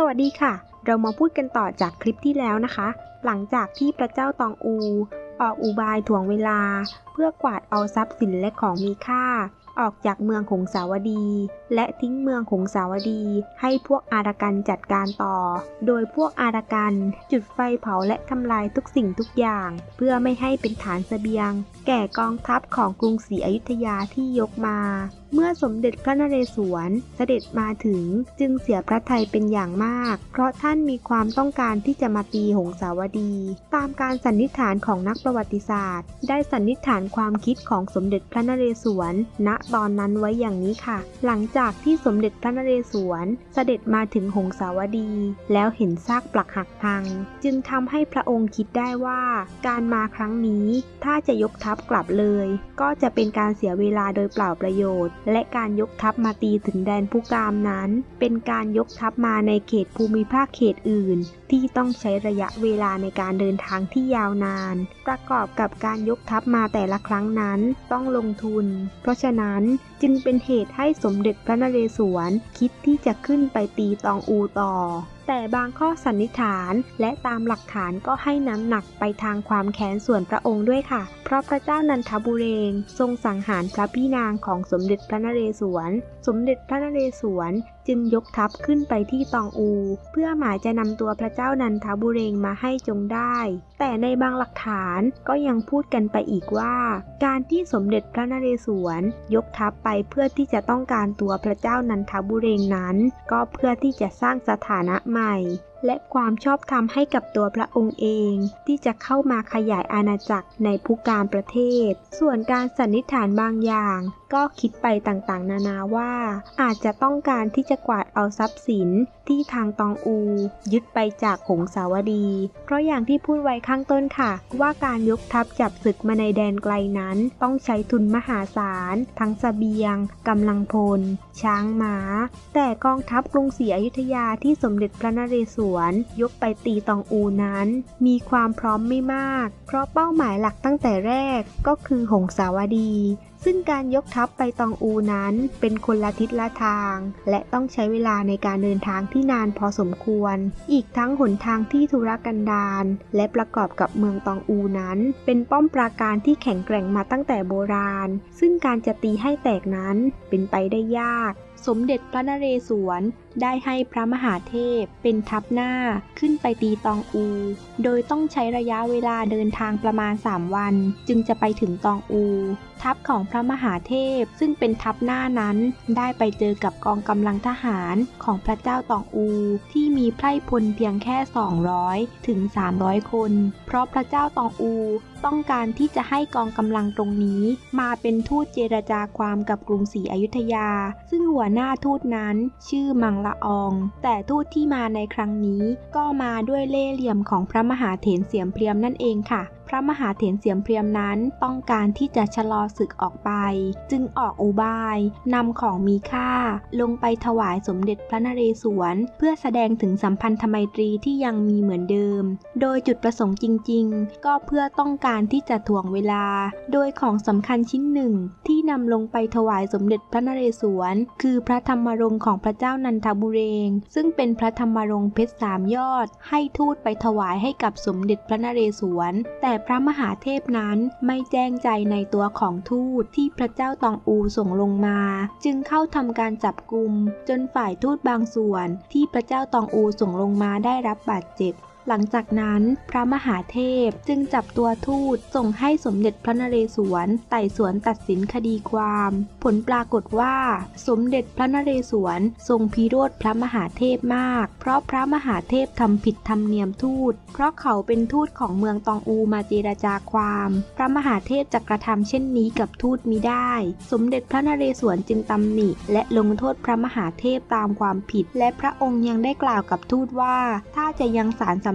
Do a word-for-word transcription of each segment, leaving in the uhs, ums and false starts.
วัสดีค่ะเรามาพูดกันต่อจากคลิปที่แล้วนะคะหลังจากที่พระเจ้าตองอูออกอุบายถ่วงเวลาเพื่อกวาดเอาทรัพย์สินและของมีค่าออกจากเมืองหงสาวดีและทิ้งเมืองหงสาวดีให้พวกอารกันจัดการต่อโดยพวกอารกันจุดไฟเผาและทำลายทุกสิ่งทุกอย่างเพื่อไม่ให้เป็นฐานเสบียงแก่กองทัพของกรุงศรีอยุธยาที่ยกมาเมื่อสมเด็จพระนเรศวรเสด็จมาถึงจึงเสียพระทัยเป็นอย่างมากเพราะท่านมีความต้องการที่จะมาตีหงสาวดีตามการสันนิษฐานของนักประวัติศาสตร์ได้สันนิษฐานความคิดของสมเด็จพระนเรศวรณตอนนั้นไว้อย่างนี้ค่ะหลังจากที่สมเด็จพระนเรศวรเสด็จมาถึงหงสาวดีแล้วเห็นซากปรักหักพังจึงทำให้พระองค์คิดได้ว่าการมาครั้งนี้ถ้าจะยกทัพกลับเลยก็จะเป็นการเสียเวลาโดยเปล่าประโยชน์และการยกทัพมาตีถึงแดนพุกามนั้นเป็นการยกทัพมาในเขตภูมิภาคเขตอื่นที่ต้องใช้ระยะเวลาในการเดินทางที่ยาวนานประกอบกับการยกทัพมาแต่ละครั้งนั้นต้องลงทุนเพราะฉะนั้นจึงเป็นเหตุให้สมเด็จพระนเรศวรคิดที่จะขึ้นไปตีตองอูต่อแต่บางข้อสันนิษฐานและตามหลักฐานก็ให้น้ำหนักไปทางความแค้นส่วนพระองค์ด้วยค่ะเพราะพระเจ้านันทบุเรงทรงสังหารพระพี่นางของสมเด็จพระนเรศวรสมเด็จพระนเรศวรจึงยกทัพขึ้นไปที่ตองอูเพื่อหมายจะนำตัวพระเจ้านันทบุเรงมาให้จงได้แต่ในบางหลักฐานก็ยังพูดกันไปอีกว่าการที่สมเด็จพระนเรศวรยกทัพไปเพื่อที่จะต้องการตัวพระเจ้านันทบุเรงนั้นก็เพื่อที่จะสร้างสถานะใหม่และความชอบธรรมให้กับตัวพระองค์เองที่จะเข้ามาขยายอาณาจักรในภูกามประเทศส่วนการสันนิษฐานบางอย่างก็คิดไปต่างๆนานาว่าอาจจะต้องการที่จะกวาดเอาทรัพย์สินที่ทางตองอูยึดไปจากหงสาวดีเพราะอย่างที่พูดไว้ข้างต้นค่ะว่าการยกทัพจับศึกมาในแดนไกลนั้นต้องใช้ทุนมหาศาลทั้งเสบียงกำลังพลช้างม้าแต่กองทัพกรุงศรีอยุธยาที่สมเด็จพระนเรศวรยกไปตีตองอูนั้นมีความพร้อมไม่มากเพราะเป้าหมายหลักตั้งแต่แรกก็คือหงสาวดีซึ่งการยกทัพไปตองอูนั้นเป็นคนละทิศละทางและต้องใช้เวลาในการเดินทางที่นานพอสมควรอีกทั้งหนทางที่ทุรกันดารและประกอบกับเมืองตองอูนั้นเป็นป้อมปราการที่แข็งแกร่งมาตั้งแต่โบราณซึ่งการจะตีให้แตกนั้นเป็นไปได้ยากสมเด็จพระนเรศวรได้ให้พระมหาเทพเป็นทัพหน้าขึ้นไปตีตองอูโดยต้องใช้ระยะเวลาเดินทางประมาณสามวันจึงจะไปถึงตองอูทัพของพระมหาเทพซึ่งเป็นทัพหน้านั้นได้ไปเจอกับกองกำลังทหารของพระเจ้าตองอูที่มีไพร่พลเพียงแค่สองร้อยถึงสามร้อยคนเพราะพระเจ้าตองอูต้องการที่จะให้กองกำลังตรงนี้มาเป็นทูตเจรจาความกับกรุงศรีอยุธยาซึ่งหัวหน้าทูตนั้นชื่อมังละอองแต่ทูตที่มาในครั้งนี้ก็มาด้วยเล่ห์เหลี่ยมของพระมหาเถรเสียมเพรียมนั่นเองค่ะพระมหาเถรเสียมเพรียมนั้นต้องการที่จะชะลอศึกออกไปจึงออกอุบายนำของมีค่าลงไปถวายสมเด็จพระนเรศวรเพื่อแสดงถึงสัมพันธไมตรีที่ยังมีเหมือนเดิมโดยจุดประสงค์จริงๆก็เพื่อต้องการที่จะถ่วงเวลาโดยของสำคัญชิ้นหนึ่งที่นำลงไปถวายสมเด็จพระนเรศวรคือพระธรรมรงค์ของพระเจ้านันทบุเรงซึ่งเป็นพระธรรมรงค์เพชรสามยอดให้ทูตไปถวายให้กับสมเด็จพระนเรศวรแต่พระมหาเทพนั้นไม่แจ้งใจในตัวของทูตที่พระเจ้าตองอูส่งลงมาจึงเข้าทำการจับกุมจนฝ่ายทูตบางส่วนที่พระเจ้าตองอูส่งลงมาได้รับบาดเจ็บหลังจากนั้นพระมหาเทพจึงจับตัวทูตส่งให้สมเด็จพระนเรศวรไต่สวนตัดสินคดีความผลปรากฏว่าสมเด็จพระนเรศวรทรงพิโรธพระมหาเทพมากเพราะพระมหาเทพทำผิดธรรมเนียมทูตเพราะเขาเป็นทูตของเมืองตองอูมาเจรจาความพระมหาเทพจะกระทำเช่นนี้กับทูตมิได้สมเด็จพระนเรศวรจึงตำหนิและลงโทษพระมหาเทพตามความผิดและพระองค์ยังได้กล่าวกับทูตว่าถ้าจะยังสารสัม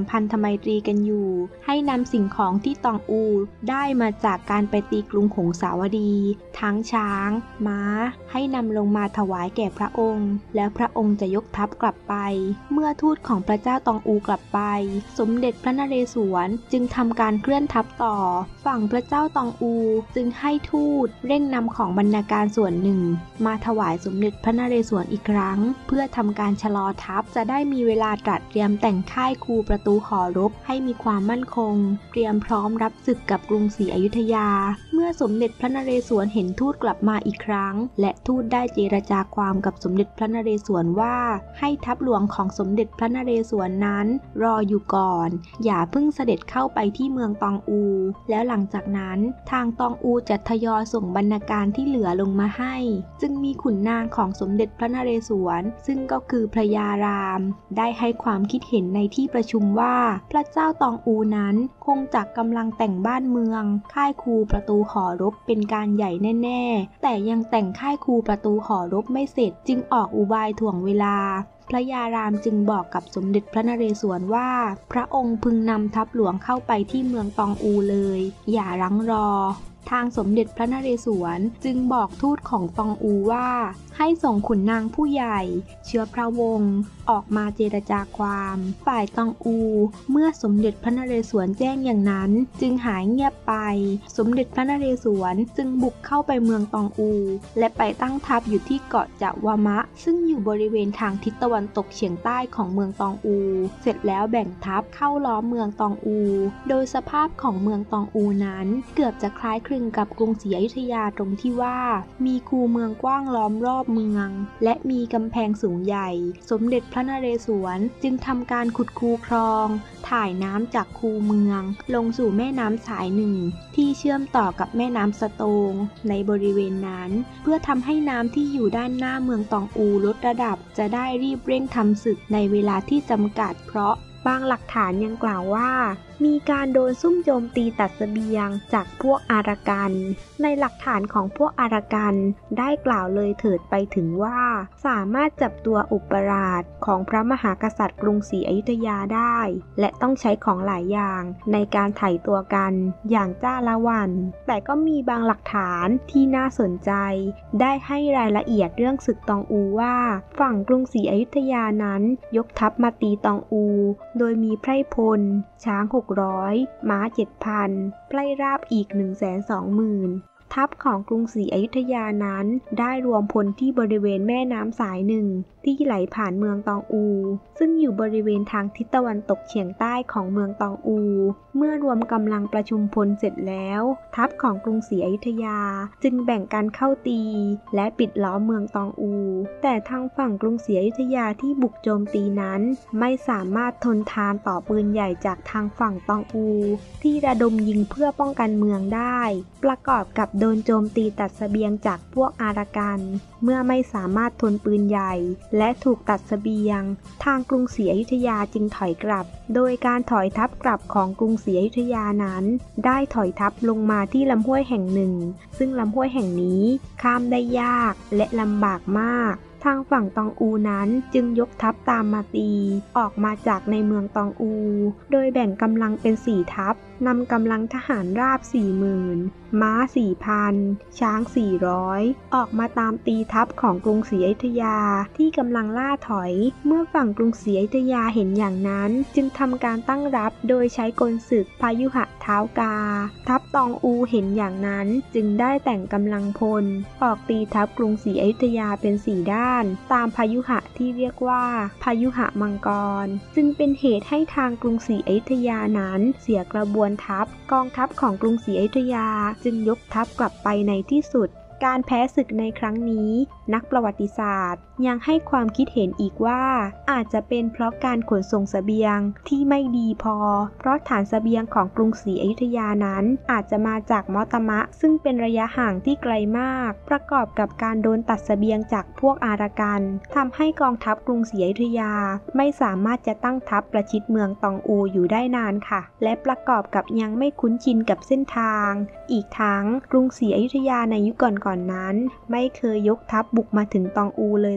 พันธไมตรีกันอยู่ให้นำสิ่งของที่ตองอูได้มาจากการไปตีกรุงหงสาวดีทั้งช้างม้าให้นำลงมาถวายแก่พระองค์แล้วพระองค์จะยกทัพกลับไปเมื่อทูตของพระเจ้าตองอูกลับไปสมเด็จพระนเรศวรจึงทำการเคลื่อนทัพต่อฝั่งพระเจ้าตองอูจึงให้ทูตเร่งนำของบรรณาการส่วนหนึ่งมาถวายสมเด็จพระนเรศวรอีกครั้งเพื่อทำการชะลอทัพจะได้มีเวลาตรัสเตรียมแต่งค่ายคูประตูหอรบให้มีความมั่นคงเตรียมพร้อมรับศึกกับกรุงศรีอยุธยาเมื่อสมเด็จพระนเรศวรเห็นทูตกลับมาอีกครั้งและทูตได้เจรจาความกับสมเด็จพระนเรศวรว่าให้ทัพหลวงของสมเด็จพระนเรศวรนั้นรออยู่ก่อนอย่าเพิ่งเสด็จเข้าไปที่เมืองตองอูแล้วหลังจากนั้นทางตองอูจะทยอยส่งบรรณาการที่เหลือลงมาให้จึงมีขุนนางของสมเด็จพระนเรศวรซึ่งก็คือพระยารามได้ให้ความคิดเห็นในที่ประชุมว่าพระเจ้าตองอูนั้นคงจักกำลังแต่งบ้านเมืองค่ายคูประตูหอรบเป็นการใหญ่แน่ๆแต่ยังแต่งค่ายคูประตูหอรบไม่เสร็จจึงออกอุบายถ่วงเวลาพระยารามจึงบอกกับสมเด็จพระนเรศวรว่าพระองค์พึงนำทัพหลวงเข้าไปที่เมืองตองอูเลยอย่ารั้งรอทางสมเด็จพระนเรศวรจึงบอกทูตของตองอูว่าให้ส่งขุนนางผู้ใหญ่เชื้อพระวงศ์ออกมาเจรจาความฝ่ายตองอูเมื่อสมเด็จพระนเรศวรแจ้งอย่างนั้นจึงหายเงียบไปสมเด็จพระนเรศวรจึงบุกเข้าไปเมืองตองอูและไปตั้งทัพอยู่ที่เกาะจาวามะซึ่งอยู่บริเวณทางทิศตะวันตกเฉียงใต้ของเมืองตองอูเสร็จแล้วแบ่งทัพเข้าล้อมเมืองตองอูโดยสภาพของเมืองตองอูนั้นเกือบจะคล้ายคลึงกับกรุงศรีอยุธยาตรงที่ว่ามีคูเมืองกว้างล้อมรอบเมืองและมีกำแพงสูงใหญ่สมเด็จพระนเรศวรจึงทำการขุดคูคลองถ่ายน้ำจากคูเมืองลงสู่แม่น้ำสายหนึ่งที่เชื่อมต่อกับแม่น้ำสโตงในบริเวณนั้นเพื่อทำให้น้ำที่อยู่ด้านหน้าเมืองตองอูลดระดับจะได้รีบเร่งทำศึกในเวลาที่จำกัดเพราะบางหลักฐานยังกล่าวว่ามีการโดนซุ่มโจมตีตัดเสบียงจากพวกอารกันในหลักฐานของพวกอารกันได้กล่าวเลยเถิดไปถึงว่าสามารถจับตัวอุปราชของพระมหากษัตริย์กรุงศรีอยุธยาได้และต้องใช้ของหลายอย่างในการไถ่ตัวกันอย่างจ้าละวันแต่ก็มีบางหลักฐานที่น่าสนใจได้ให้รายละเอียดเรื่องศึกตองอูว่าฝั่งกรุงศรีอยุธยานั้นยกทัพมาตีตองอูโดยมีไพร่พลช้างหกร้อยม้า เจ็ดพัน ไพร่ราบอีก หนึ่งแสนสองหมื่น ทัพของกรุงศรีอยุธยานั้นได้รวมพลที่บริเวณแม่น้ำสายหนึ่งที่ไหลผ่านเมืองตองอูซึ่งอยู่บริเวณทางทิศตะวันตกเฉียงใต้ของเมืองตองอูเมื่อรวมกำลังประชุมพลเสร็จแล้วทัพของกรุงศรีอยุธยาจึงแบ่งกันเข้าตีและปิดล้อมเมืองตองอูแต่ทางฝั่งกรุงศรีอยุธยาที่บุกโจมตีนั้นไม่สามารถทนทานต่อปืนใหญ่จากทางฝั่งตองอูที่ระดมยิงเพื่อป้องกันเมืองได้ประกอบกับโดนโจมตีตัดเสบียงจากพวกอารกันเมื่อไม่สามารถทนปืนใหญ่และถูกตัดเสบียงทางกรุงศรีอยุธยาจึงถอยกลับโดยการถอยทัพกลับของกรุงศรีอยุธยานั้นได้ถอยทัพลงมาที่ลำห้วยแห่งหนึ่งซึ่งลำห้วยแห่งนี้ข้ามได้ยากและลำบากมากทางฝั่งตองอูนั้นจึงยกทัพตามมาตีออกมาจากในเมืองตองอูโดยแบ่งกำลังเป็นสี่ทัพนำกำลังทหารราบ สี่หมื่น ม้า สี่พัน ช้าง สี่ร้อย ออกมาตามตีทัพของกรุงศรีอยุธยาที่กำลังล่าถอยเมื่อฝั่งกรุงศรีอยุธยาเห็นอย่างนั้นจึงทำการตั้งรับโดยใช้กลศึกพายุหะเท้ากาทัพตองอูเห็นอย่างนั้นจึงได้แต่งกำลังพลออกตีทัพกรุงศรีอยุธยาเป็นสี่ด้านตามพายุหะที่เรียกว่าพายุหะมังกรจึงเป็นเหตุให้ทางกรุงศรีอยุธยานั้นเสียกระบวนทัพกองทัพของกรุงศรีอยุธยาจึงยกทัพกลับไปในที่สุดการแพ้ศึกในครั้งนี้นักประวัติศาสตร์ยังให้ความคิดเห็นอีกว่าอาจจะเป็นเพราะการขนส่งเสบียงที่ไม่ดีพอเพราะฐานเสบียงของกรุงศรีอยุธยานั้นอาจจะมาจากมอตมะซึ่งเป็นระยะห่างที่ไกลมากประกอบกับการโดนตัดเสบียงจากพวกอารกันทำให้กองทัพกรุงศรีอยุธยาไม่สามารถจะตั้งทัพประชิดเมืองตองอูอยู่ได้นานค่ะและประกอบกับยังไม่คุ้นชินกับเส้นทางอีกทั้งกรุงศรีอยุธยาในยุคก่อนก่อนนั้นไม่เคยยกทัพบุกมาถึงตองอูเลย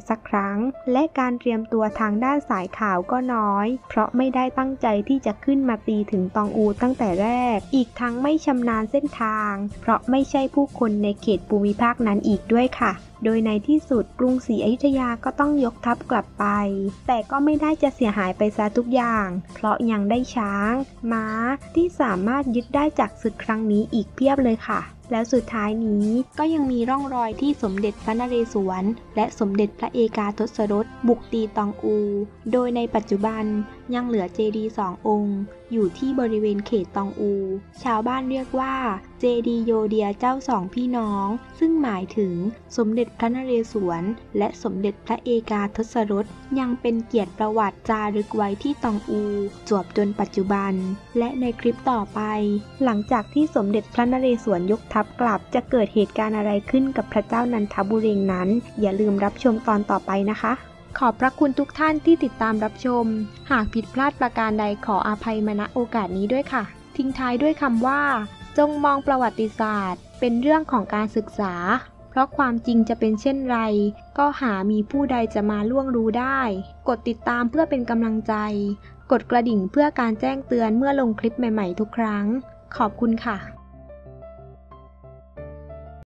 สักครั้งและการเตรียมตัวทางด้านสายข่าวก็น้อยเพราะไม่ได้ตั้งใจที่จะขึ้นมาตีถึงตองอูตั้งแต่แรกอีกทั้งไม่ชำนาญเส้นทางเพราะไม่ใช่ผู้คนในเขตภูมิภาคนั้นอีกด้วยค่ะโดยในที่สุดกรุงศรีอยุธยาก็ต้องยกทัพกลับไปแต่ก็ไม่ได้จะเสียหายไปซะทุกอย่างเพราะยังได้ช้างม้าที่สามารถยึดได้จากศึกครั้งนี้อีกเพียบเลยค่ะแล้วสุดท้ายนี้ก็ยังมีร่องรอยที่สมเด็จพระนเรศวรและสมเด็จพระเอกาทศรสบุกตีตองอูโดยในปัจจุบันยังเหลือเจดีย์สององค์อยู่ที่บริเวณเขตตองอูชาวบ้านเรียกว่าเจดีย์โยเดียเจ้าสองพี่น้องซึ่งหมายถึงสมเด็จพระนเรศวรและสมเด็จพระเอกาทศรสยังเป็นเกียรติประวัติจารึกไว้ที่ตองอูจวบจนปัจจุบันและในคลิปต่อไปหลังจากที่สมเด็จพระนเรศวรยกทัพกลับจะเกิดเหตุการณ์อะไรขึ้นกับพระเจ้านันทบุเรงนั้นอย่าลืมรับชมตอนต่อไปนะคะขอบพระคุณทุกท่านที่ติดตามรับชมหากผิดพลาดประการใดขออภัยมาณโอกาสนี้ด้วยค่ะทิ้งท้ายด้วยคำว่าจงมองประวัติศาสตร์เป็นเรื่องของการศึกษาเพราะความจริงจะเป็นเช่นไรก็หามีผู้ใดจะมาล่วงรู้ได้กดติดตามเพื่อเป็นกำลังใจกดกระดิ่งเพื่อการแจ้งเตือนเมื่อลงคลิปใหม่ๆทุกครั้งขอบคุณค่ะ